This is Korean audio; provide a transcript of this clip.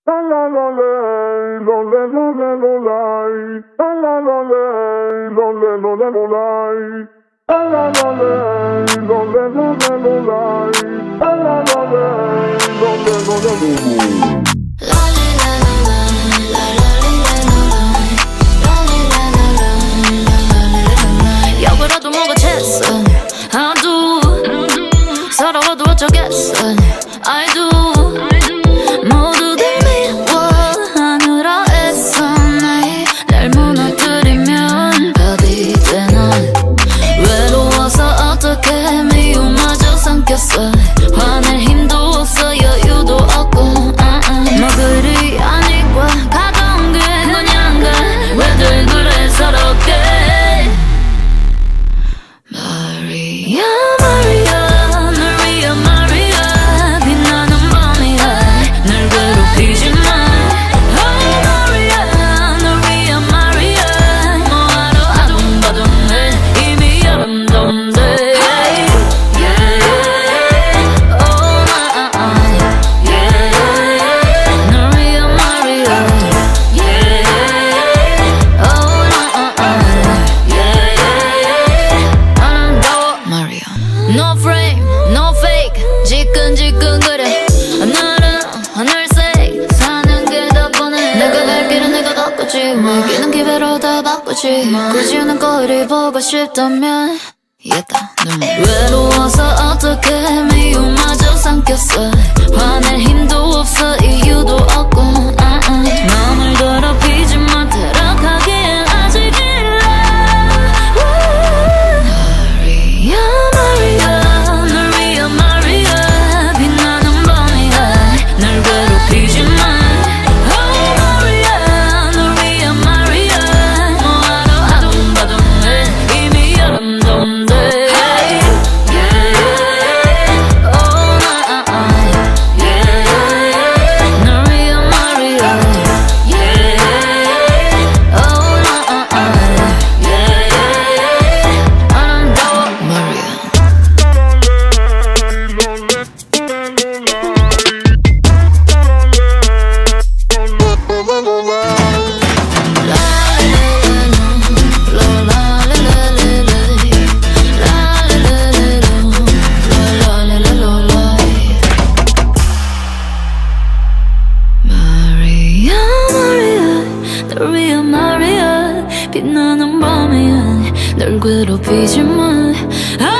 역으로도 뭐가 챘어 I do 서러워도 어쩌겠어 I do 모두들 미워하느라 애써 날 무너뜨리면 답이 되나 외로워서 어떻게 미움마저 삼켰어 화낼 힘도 없어 여유도 없고 뭐 그리 아니까 가던 게 그냥가 왜들 그래 서럽게 마리아 마리아 No frame, no fake 지끈지끈 그래 오늘은 하늘색 사는 게 더 뻔해 내가 갈 길은 내가 걷겠지 내기는 기회로 다 바꾸지 굳이 오는 거리 보고 싶다면 이겼다 외로워서 어떻게 미움마저 삼켰어 화낼 힘도 없어 이유도 없고 마음을 더럽히지 못하도록 하기엔 아직 일러 빛나는 밤이야 널 괴롭히지 마